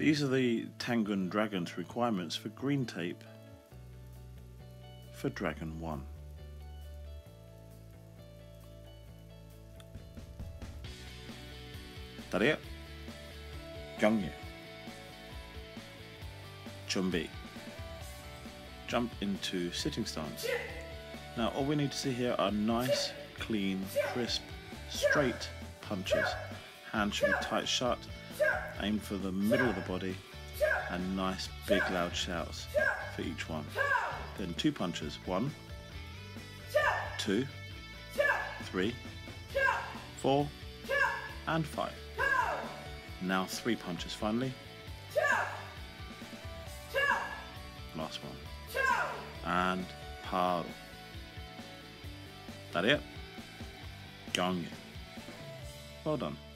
These are the Tangun Dragon's requirements for green tape for Dragon 1. 다리야, 경례, 준비. Jump into sitting stance. Now all we need to see here are nice, clean, crisp, straight punches. Hands should be tight shut, aim for the middle of the body, and nice big loud shouts for each one. Then 2 punches, 1, 2, 3, 4, and 5. Now 3 punches finally. Last one. And paru. That it? Gong. Well done.